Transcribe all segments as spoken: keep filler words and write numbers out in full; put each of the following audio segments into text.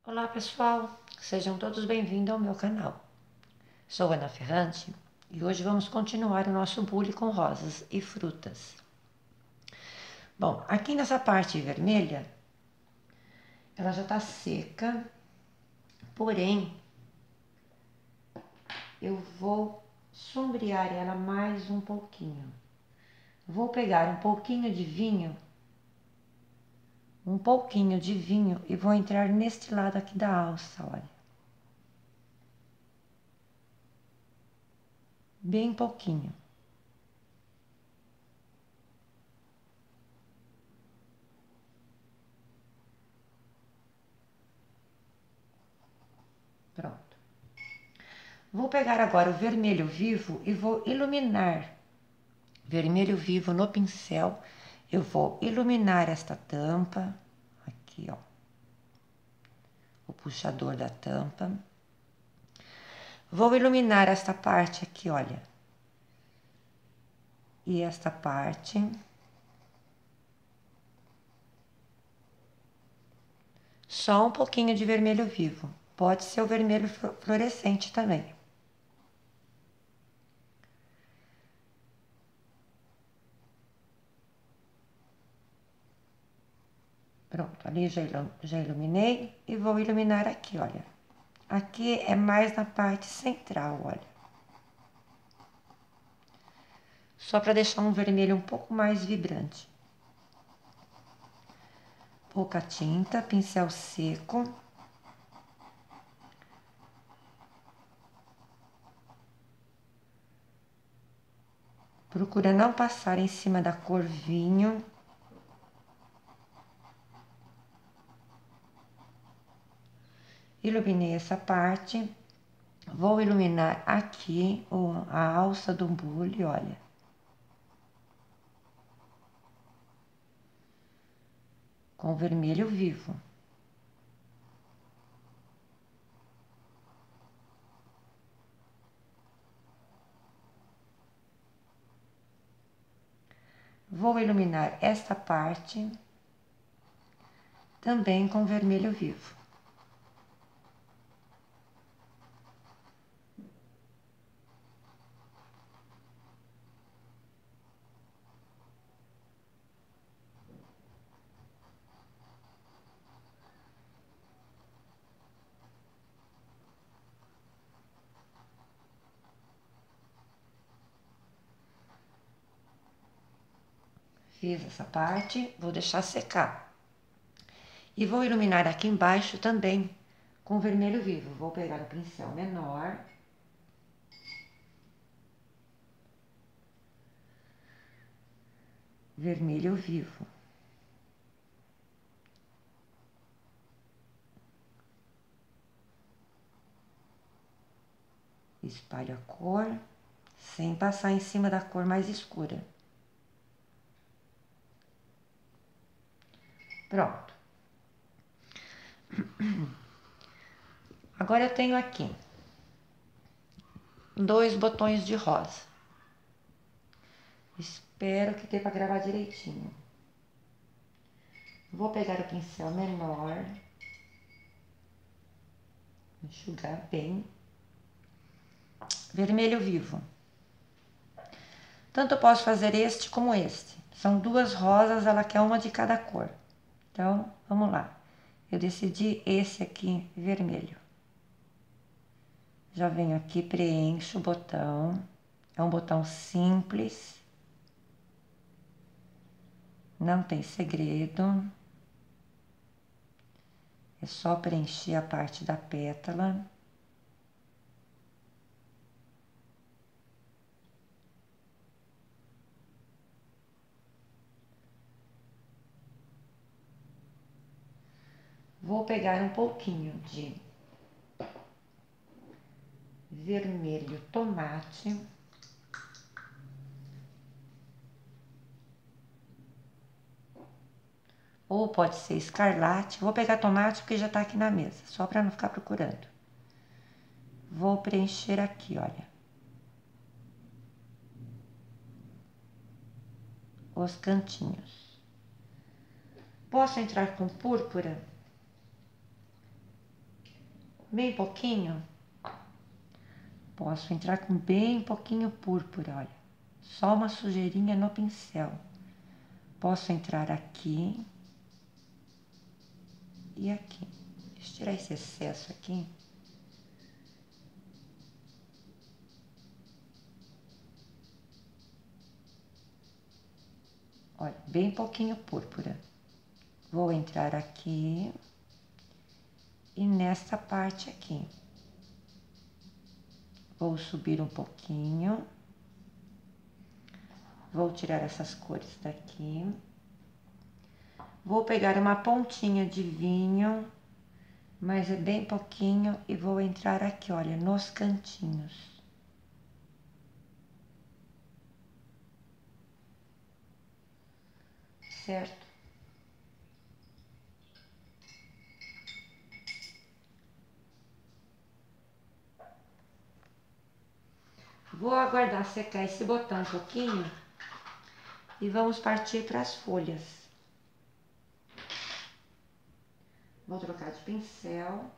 Olá pessoal, sejam todos bem-vindos ao meu canal. Sou Ana Ferrante e hoje vamos continuar o nosso bule com rosas e frutas. Bom, aqui nessa parte vermelha, ela já está seca, porém eu vou sombrear ela mais um pouquinho. Vou pegar um pouquinho de vinho, um pouquinho de vinho e vou entrar neste lado aqui da alça, olha. Bem pouquinho. Pronto. Vou pegar agora o vermelho vivo e vou iluminar. Vermelho vivo no pincel. Eu vou iluminar esta tampa. Aqui, ó. O puxador da tampa. Vou iluminar esta parte aqui, olha. E esta parte. Só um pouquinho de vermelho vivo. Pode ser o vermelho fluorescente também. Pronto, ali já, já iluminei e vou iluminar aqui, olha. Aqui é mais na parte central, olha. Só para deixar um vermelho um pouco mais vibrante. Pouca tinta, pincel seco. Procura não passar em cima da cor vinho. Iluminei essa parte. Vou iluminar aqui a alça do bule, olha. Com vermelho vivo. Vou iluminar esta parte também com vermelho vivo. Fiz essa parte, vou deixar secar. E vou iluminar aqui embaixo também com vermelho vivo. Vou pegar o pincel menor. Vermelho vivo. Espalho a cor, sem passar em cima da cor mais escura. Pronto. Agora eu tenho aqui dois botões de rosa. Espero que dê para gravar direitinho. Vou pegar o pincel menor, enxugar bem. Vermelho vivo. Tanto eu posso fazer este como este. São duas rosas, ela quer uma de cada cor. Então, vamos lá. Eu decidi esse aqui, vermelho. Já venho aqui, preencho o botão. É um botão simples. Não tem segredo. É só preencher a parte da pétala. Vou pegar um pouquinho de vermelho tomate. Ou pode ser escarlate. Vou pegar tomate porque já tá aqui na mesa, só para não ficar procurando. Vou preencher aqui, olha. Os cantinhos. Posso entrar com púrpura? bem pouquinho. Posso entrar com bem pouquinho púrpura, olha. Só uma sujeirinha no pincel. Posso entrar aqui e aqui. Deixa eu tirar esse excesso aqui. Olha, bem pouquinho púrpura. Vou entrar aqui e nesta parte aqui. Vou subir um pouquinho. Vou tirar essas cores daqui. Vou pegar uma pontinha de vinho, mas é bem pouquinho, e vou entrar aqui, olha, nos cantinhos. Certo? Vou aguardar secar esse botão um pouquinho e vamos partir para as folhas. Vou trocar de pincel.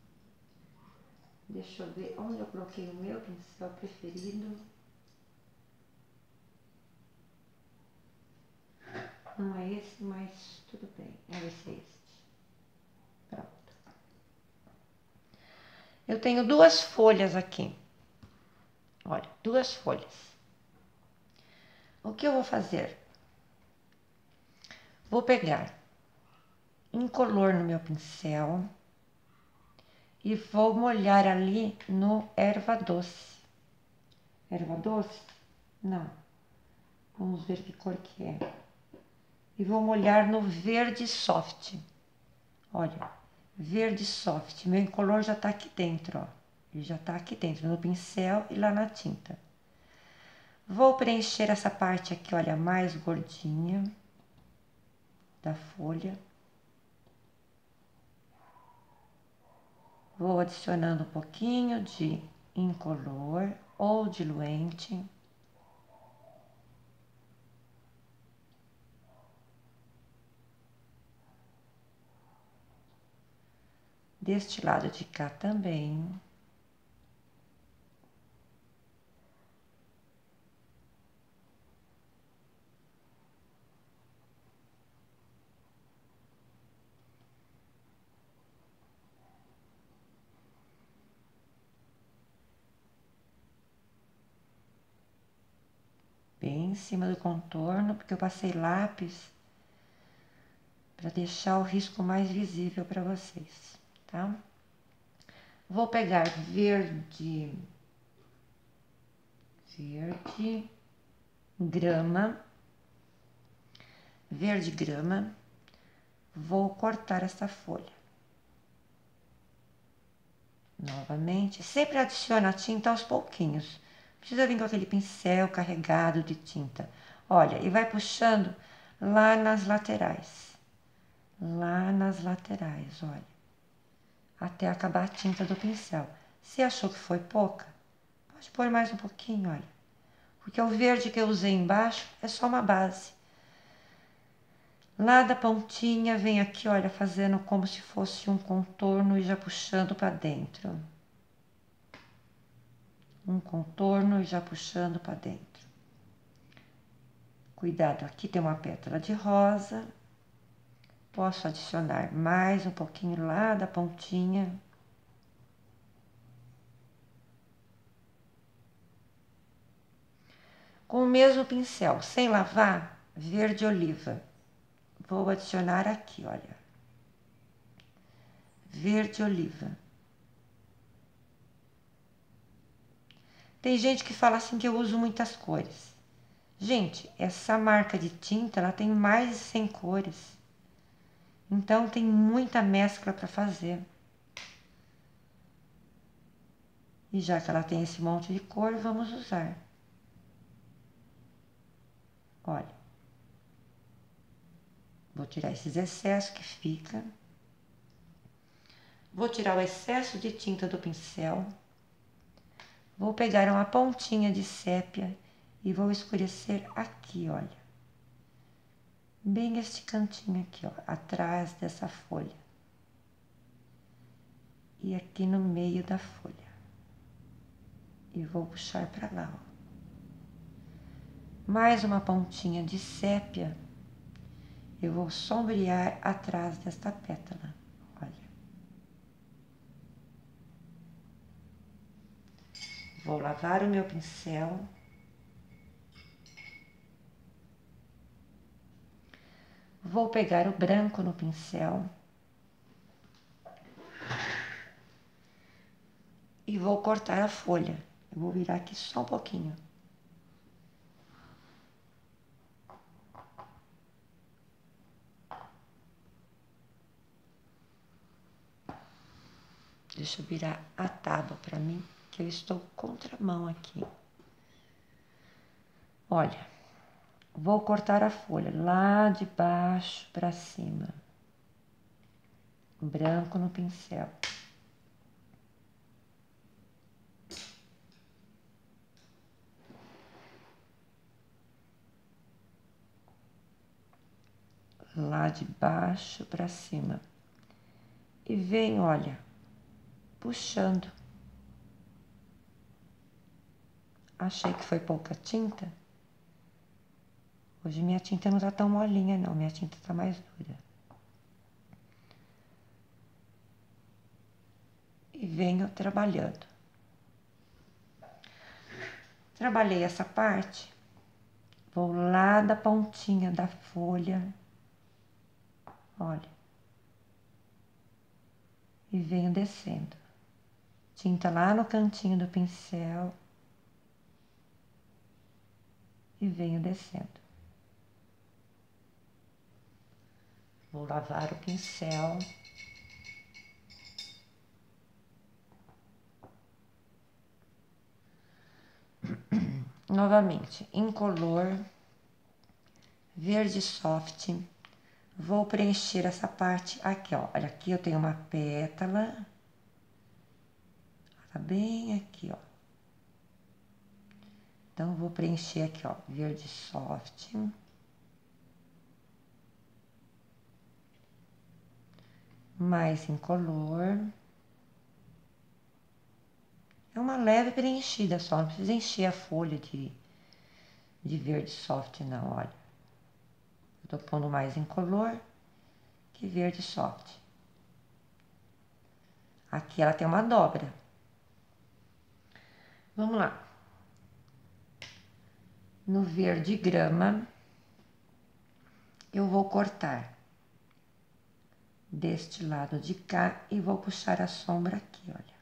Deixa eu ver onde eu coloquei o meu pincel preferido. Não é esse, mas tudo bem. É esse, é este. Pronto. Eu tenho duas folhas aqui. Olha, duas folhas. O que eu vou fazer? Vou pegar incolor no meu pincel e vou molhar ali no erva doce. Erva doce? Não. Vamos ver que cor que é. E vou molhar no verde soft. Olha, verde soft. Meu incolor já tá aqui dentro, ó. Ele já tá aqui dentro, no pincel e lá na tinta. Vou preencher essa parte aqui, olha, mais gordinha da folha. Vou adicionando um pouquinho de incolor ou diluente. Deste lado de cá também. Bem em cima do contorno, porque eu passei lápis para deixar o risco mais visível para vocês, tá? Vou pegar verde, verde, grama, verde grama, vou cortar essa folha. Novamente, sempre adiciona a tinta aos pouquinhos. Precisa vir com aquele pincel carregado de tinta. Olha, e vai puxando lá nas laterais. Lá nas laterais, olha. Até acabar a tinta do pincel. Se achou que foi pouca, pode pôr mais um pouquinho, olha. Porque o verde que eu usei embaixo é só uma base. Lá da pontinha, vem aqui, olha, fazendo como se fosse um contorno e já puxando para dentro. Um contorno e já puxando para dentro. Cuidado, aqui tem uma pétala de rosa. Posso adicionar mais um pouquinho lá da pontinha. Com o mesmo pincel, sem lavar, verde oliva. Vou adicionar aqui, olha. Verde oliva. Tem gente que fala assim que eu uso muitas cores. Gente, essa marca de tinta, ela tem mais de cem cores. Então, tem muita mescla para fazer. E já que ela tem esse monte de cor, vamos usar. Olha. Vou tirar esses excessos que fica. Vou tirar o excesso de tinta do pincel. Vou pegar uma pontinha de sépia e vou escurecer aqui, olha. Bem este cantinho aqui, ó, atrás dessa folha. e aqui no meio da folha. E vou puxar para lá, ó. Mais uma pontinha de sépia, eu vou sombrear atrás desta pétala, olha. Vou lavar o meu pincel. Vou pegar o branco no pincel. E vou cortar a folha. Eu vou virar aqui só um pouquinho. Deixa eu virar a tábua para mim, que eu estou contramão aqui. Olha, vou cortar a folha lá de baixo para cima. Branco no pincel. Lá de baixo para cima. E venho, olha, puxando. Achei que foi pouca tinta. Hoje minha tinta não tá tão molinha, não. Minha tinta tá mais dura. E venho trabalhando. Trabalhei essa parte. Vou lá da pontinha da folha. Olha. E venho descendo. Tinta lá no cantinho do pincel. E venho descendo. Vou lavar o pincel. Novamente, incolor, verde soft. Vou preencher essa parte aqui, ó. Olha, aqui eu tenho uma pétala. Tá bem aqui, ó. Então, vou preencher aqui, ó, verde soft. Mais incolor. É uma leve preenchida só, não precisa encher a folha de, de verde soft, não, olha. Eu tô pondo mais incolor que verde soft. Aqui ela tem uma dobra. Vamos lá. No verde grama, eu vou cortar deste lado de cá e vou puxar a sombra aqui, olha.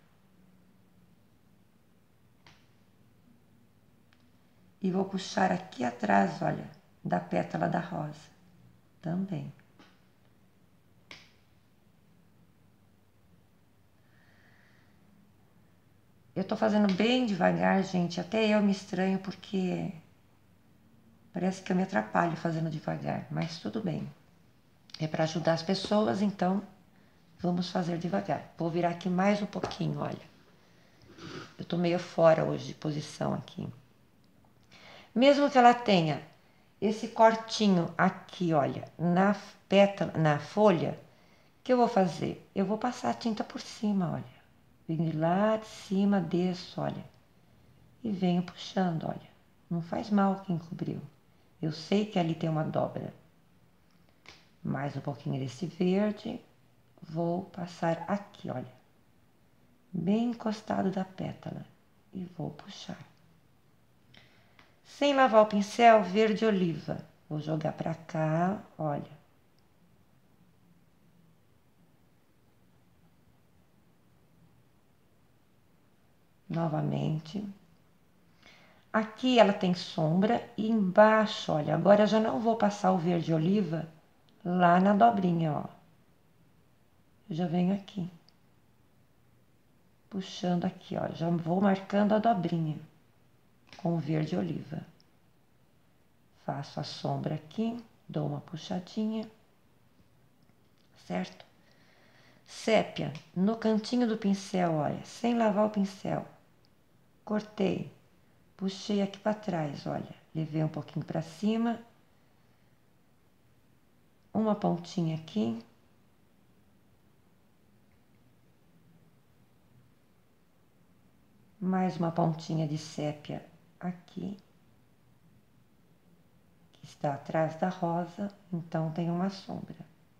E vou puxar aqui atrás, olha, da pétala da rosa, também. Eu tô fazendo bem devagar, gente, até eu me estranho porque parece que eu me atrapalho fazendo devagar, mas tudo bem. É para ajudar as pessoas, então vamos fazer devagar. Vou virar aqui mais um pouquinho, olha. Eu tô meio fora hoje de posição aqui. Mesmo que ela tenha esse cortinho aqui, olha, na pétala, na folha, o que eu vou fazer? Eu vou passar a tinta por cima, olha. Venho de lá de cima, desço, olha. E venho puxando, olha. Não faz mal quem cobriu. Eu sei que ali tem uma dobra. Mais um pouquinho desse verde. Vou passar aqui, olha. Bem encostado da pétala. E vou puxar. Sem lavar o pincel, verde oliva. Vou jogar pra cá, olha. Novamente. Aqui ela tem sombra e embaixo, olha, agora eu já não vou passar o verde oliva lá na dobrinha, ó. Eu já venho aqui. Puxando aqui, ó, já vou marcando a dobrinha com o verde oliva. Faço a sombra aqui, dou uma puxadinha, certo? Sépia, no cantinho do pincel, olha, sem lavar o pincel. Cortei, puxei aqui para trás, olha, levei um pouquinho para cima. Uma pontinha aqui. mais uma pontinha de sépia aqui, que está atrás da rosa, então tem uma sombra.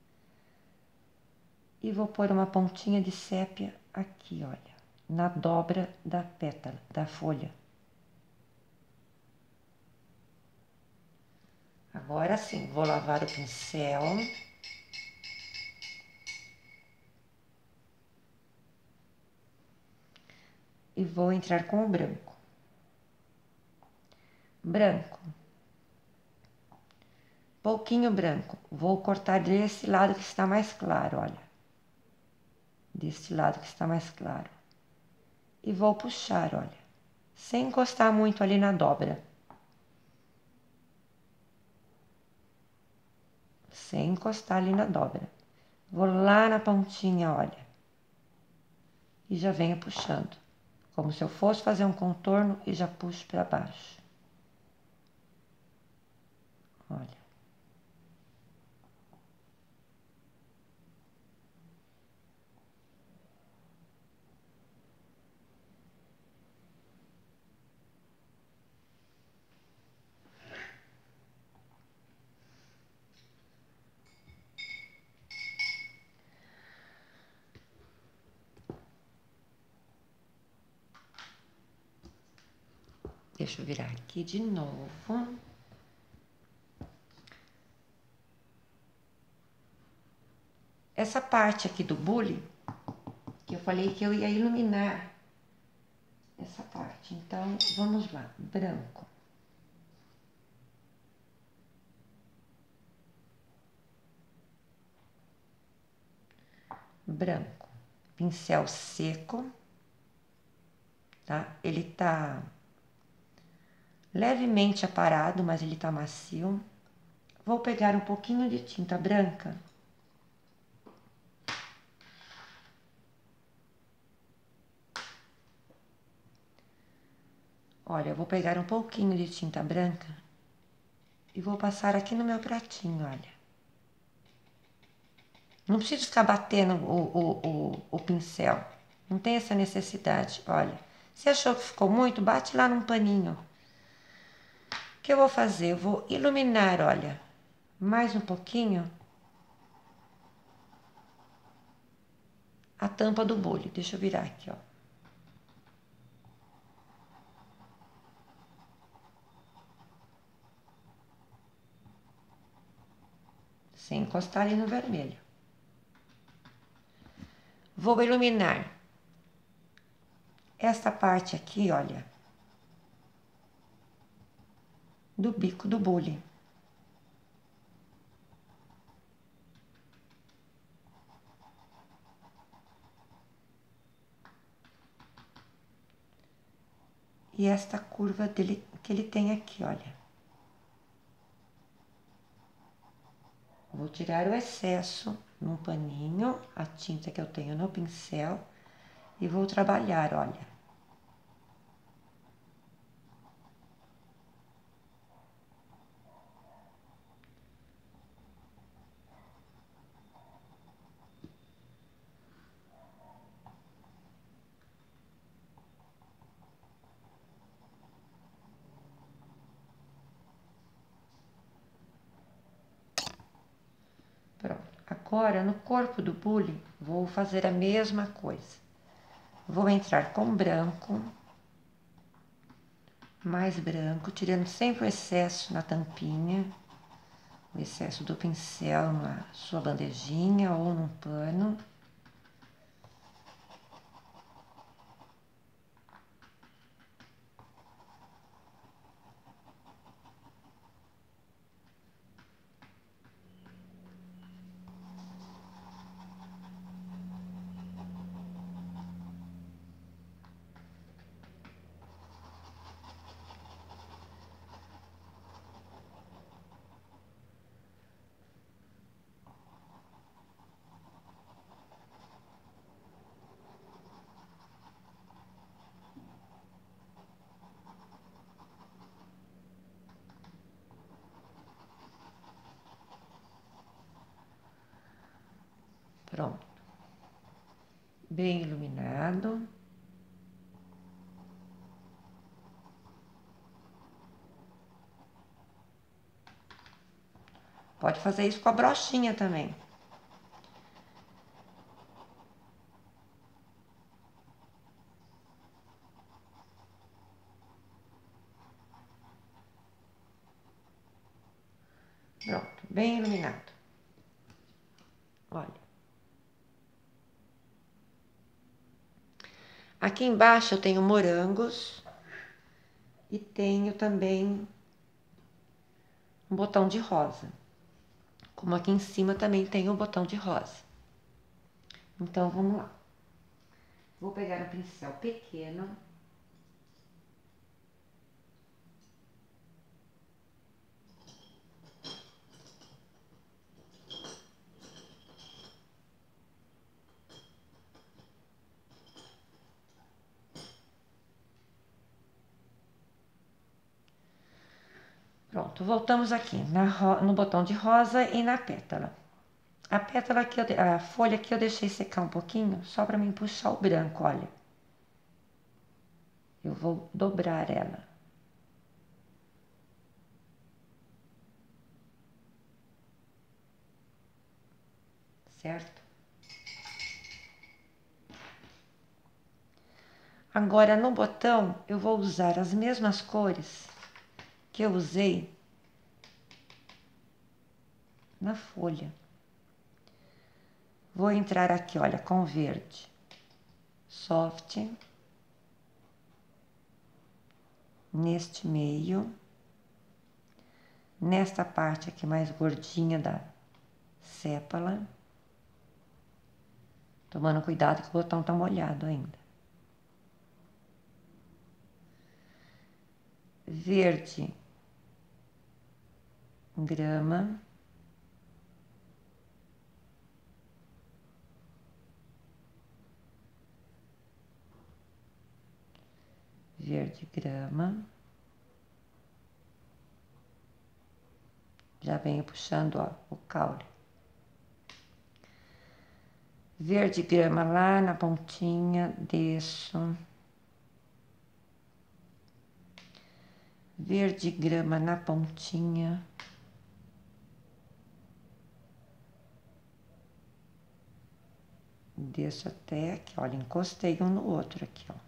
E vou pôr uma pontinha de sépia aqui, olha, na dobra da pétala, da folha. Agora sim, vou lavar o pincel. E vou entrar com o branco. Branco. Pouquinho branco. Vou cortar desse lado que está mais claro, olha. Desse lado que está mais claro. E vou puxar, olha. Sem encostar muito ali na dobra. Sem encostar ali na dobra. Vou lá na pontinha, olha. E já venho puxando. Como se eu fosse fazer um contorno e já puxo para baixo. Olha. Deixa eu virar aqui de novo. Essa parte aqui do bule, que eu falei que eu ia iluminar essa parte. Então, vamos lá. Branco. Branco. Pincel seco, tá? Ele tá levemente aparado, mas ele tá macio. Vou pegar um pouquinho de tinta branca. Olha, eu vou pegar um pouquinho de tinta branca e vou passar aqui no meu pratinho, olha. Não preciso ficar batendo o, o, o, o pincel. Não tem essa necessidade, olha. Se achou que ficou muito, bate lá num paninho. O que eu vou fazer? Eu vou iluminar, olha, mais um pouquinho a tampa do bule. Deixa eu virar aqui, ó. Sem encostar ali no vermelho. Vou iluminar esta parte aqui, olha, do bico do bule. E esta curva dele, que ele tem aqui, olha. Vou tirar o excesso num paninho, a tinta que eu tenho no pincel, e vou trabalhar, olha. Pronto. Agora, no corpo do bule, vou fazer a mesma coisa. Vou entrar com branco, mais branco, tirando sempre o excesso na tampinha, o excesso do pincel na sua bandejinha ou num pano. Pronto. Bem iluminado. Pode fazer isso com a brochinha também. Pronto, bem iluminado. Olha. Aqui embaixo eu tenho morangos e tenho também um botão de rosa. Como aqui em cima também tem um botão de rosa. Então, vamos lá. Vou pegar um pincel pequeno. Pronto, voltamos aqui na, no botão de rosa e na pétala. A pétala aqui, a folha aqui eu deixei secar um pouquinho, só para mim puxar o branco, olha. Eu vou dobrar ela. Certo? Agora, no botão, eu vou usar as mesmas cores que eu usei na folha. Vou entrar aqui, olha, com verde soft, neste meio, nesta parte aqui mais gordinha da sépala, tomando cuidado que o botão tá molhado ainda. Verde grama, verde grama, já venho puxando, ó, o caule. Verde grama lá na pontinha, desço. Verde grama na pontinha. Desço até aqui, olha, encostei um no outro aqui, ó.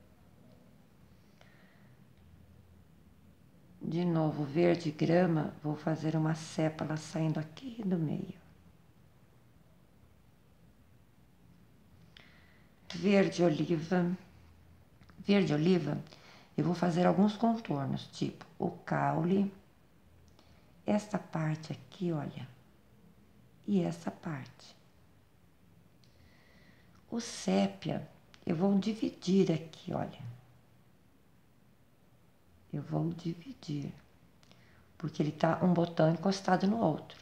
De novo, verde grama, vou fazer uma sépala saindo aqui do meio. Verde oliva, verde oliva, eu vou fazer alguns contornos, tipo o caule, esta parte aqui, olha, e essa parte. O sépia, eu vou dividir aqui, olha. Eu vou dividir, porque ele tá um botão encostado no outro.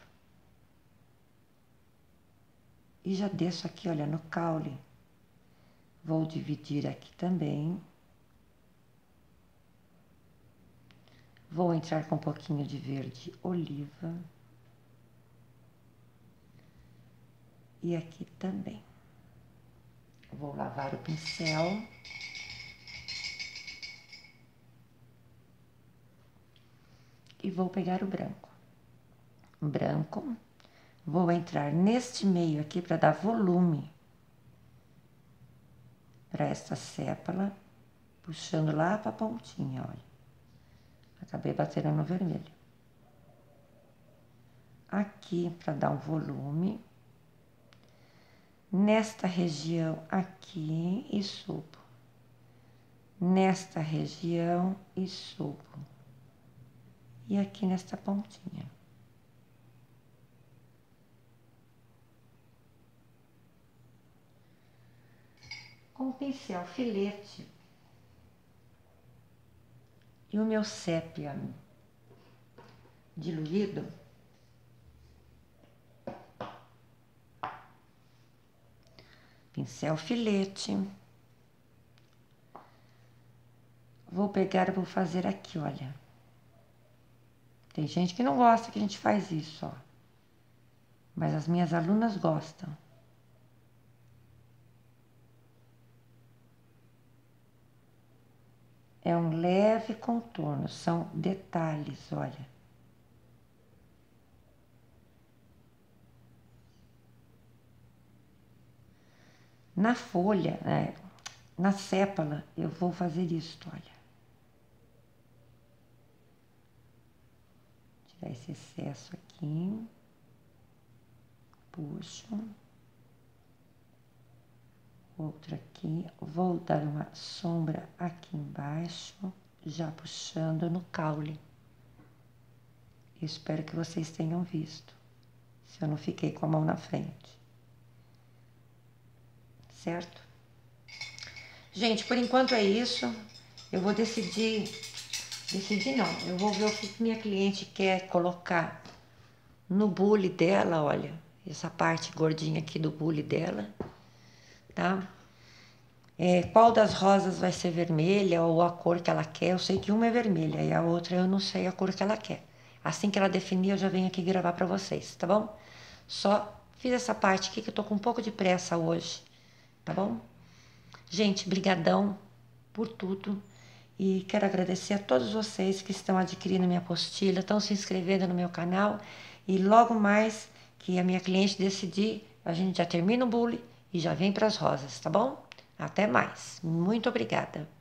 E já desço aqui, olha, no caule. Vou dividir aqui também. Vou entrar com um pouquinho de verde oliva. E aqui também. Vou lavar o pincel. E vou pegar o branco. Branco. Vou entrar neste meio aqui para dar volume para essa sépala, puxando lá para a pontinha, olha. Acabei batendo no vermelho. Aqui para dar um volume. Nesta região aqui e subo. Nesta região e subo. E aqui nesta pontinha. Com o pincel filete e o meu sépia diluído, pincel filete, vou pegar e vou fazer aqui, olha. Tem gente que não gosta que a gente faz isso, ó. Mas as minhas alunas gostam. É um leve contorno, são detalhes, olha. Na folha, é, na sépala, eu vou fazer isso, olha. Tirar esse excesso aqui. Puxo. Outra aqui. Vou dar uma sombra aqui embaixo, já puxando no caule. Espero que vocês tenham visto, se eu não fiquei com a mão na frente. Certo? Gente, por enquanto é isso. Eu vou decidir... Decidir não, eu vou ver o que minha cliente quer colocar no bule dela, olha. Essa parte gordinha aqui do bule dela, tá? É, qual das rosas vai ser vermelha ou a cor que ela quer? Eu sei que uma é vermelha e a outra eu não sei a cor que ela quer. Assim que ela definir, eu já venho aqui gravar pra vocês, tá bom? Só fiz essa parte aqui que eu tô com um pouco de pressa hoje, tá bom? Gente, brigadão por tudo. E quero agradecer a todos vocês que estão adquirindo minha apostila, estão se inscrevendo no meu canal. E logo mais que a minha cliente decidir, a gente já termina o bule e já vem para as rosas, tá bom? Até mais. Muito obrigada.